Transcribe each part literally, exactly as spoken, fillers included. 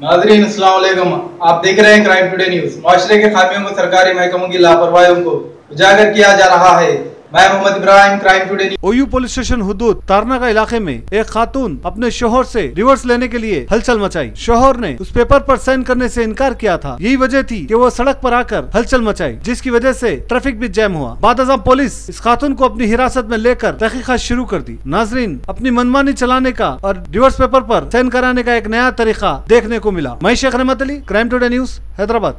नाज़रीन अस्सलाम वालेकुम, आप देख रहे हैं क्राइम टुडे न्यूज। माशरे के खामियों को सरकारी महकमों की लापरवाहियों को उजागर किया जा रहा है। मैं Mohammed Ibrahim, crime today news. OU police station हुदूद तारनाका इलाके में एक खातून अपने शोहर से डिवोर्स लेने के लिए हलचल मचाई। शोहर ने उस पेपर पर साइन करने से इनकार किया था। यही वजह थी कि वो सड़क पर आकर हलचल मचाई, जिसकी वजह से ट्रैफिक भी जैम हुआ। बादअज़म पुलिस इस खातून को अपनी हिरासत में लेकर तहकीकात शुरू कर दी। नाजरीन, अपनी मनमानी चलाने का और डिवोर्स पेपर पर साइन कराने का एक नया तरीका देखने को मिला। मैं Sheikh Rahmat Ali, crime today news, Hyderabad.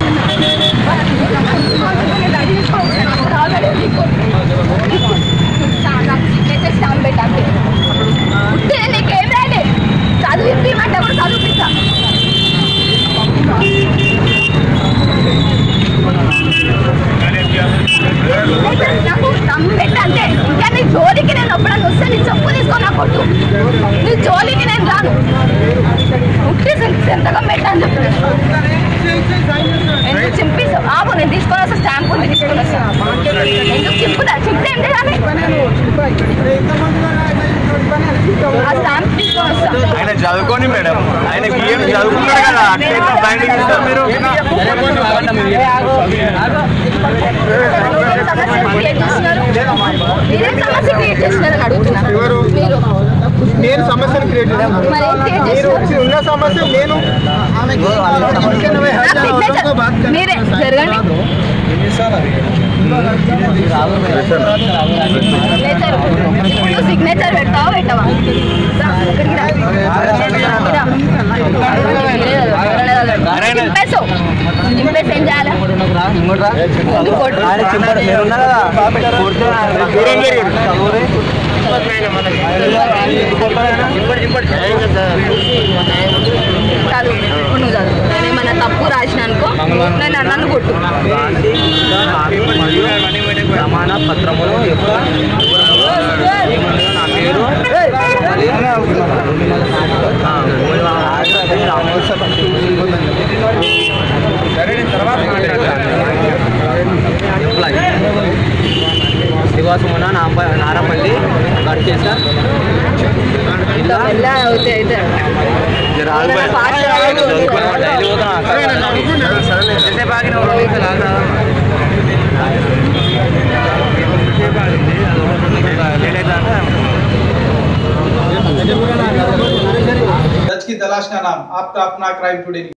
జోలికి నేను ఎప్పుడన్నా వస్తే నీ చెప్పు తీసుకో నా కొట్టు, నీ జోలికి నేను రాను. ఉట్టి ఎంతగా పెట్టాను చెప్పు, ఎందుకు చింపిస్తావు? ఆపు, నేను తీసుకొని వస్తా, స్టాంప్ ఉంది తీసుకొని వస్తాను. ఎందుకు చింపుతా? చింపితే ఏంటి కానీ ఆ స్టాంప్ తీసుకొని వస్తాను. ఆయన చదువుకోని మేడం, ఆయన చదువుకున్నాడు కదా, మీరు నేను సమస్యను క్రియేట్ చేశాను. ఉన్న సమస్య నేను మీరే జరగండి. సిగ్నేచర్ పెడతావా పెట్టవా? నింపేసావు, నింపేసి ఏం చేయాలి? నువ్వు చదువు, నేనేమన్నా తప్పు రాసిన అనుకో, నేను నన్ను కొట్టు. ప్రమాణ పత్రములు శ్రీవాసమున నారపల్లి గడిచేసా सच की तलाश का नाम आपका अपना क्राइम टुडे।